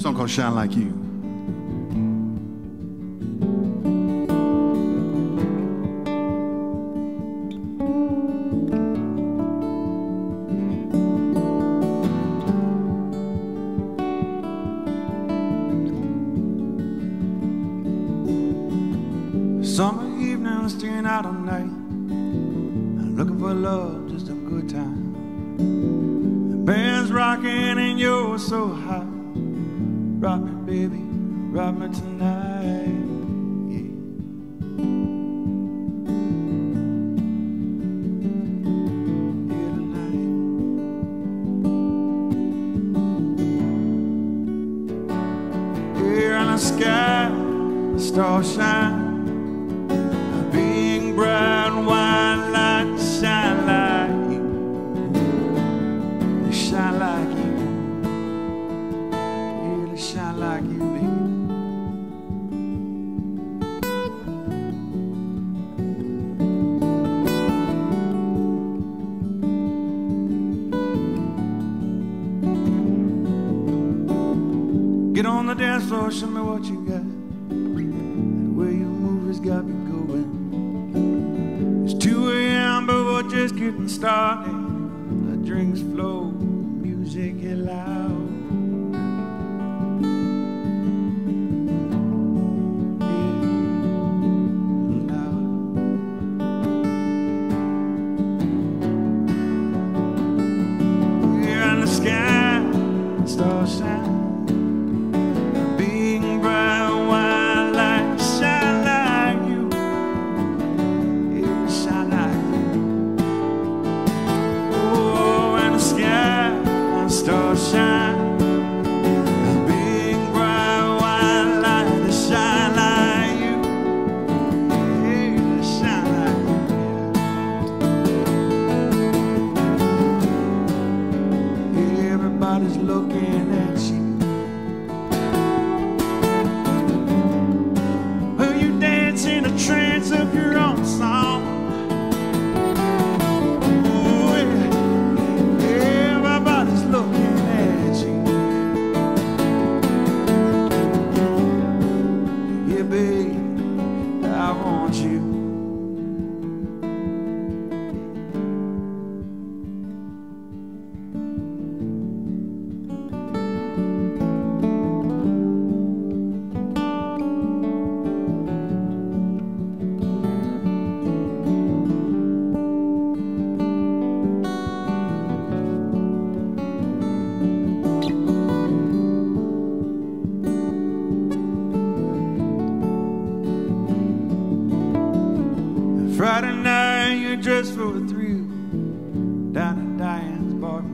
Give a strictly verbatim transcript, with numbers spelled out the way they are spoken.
song called Shine Like You. Summer evening, staying out all night, I'm looking for love, just a good time. The band's rocking and you're so hot. Rock me, baby, rock me tonight. Yeah. Yeah, tonight. Here in the sky, the stars shine. Being bright white light shine like you. They shine like you. Yeah, they shine like you, baby. Get on the dance floor, show me what you got. The way you move has got me going. It's two A M but we're just getting started. The drinks flow, music get loud. Yeah, loud. Here in the sky, the stars shine. Being bright white light shine like you. Shine like you. Oh, in the sky, the stars shine. A big bright white light that shine like you. Yeah, they shine like you. Yeah. Everybody's looking at you. Well, you dance in a trance of your own song. I want you. Friday night, you're dressed for a thrill down at Diane's bar.